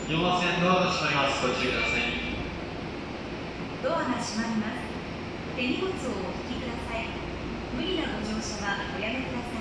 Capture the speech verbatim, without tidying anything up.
よんばん線ドアが閉まります。ご注意ください。 ドアが閉まります。手荷物をお引きください。無理なご乗車はおやめください。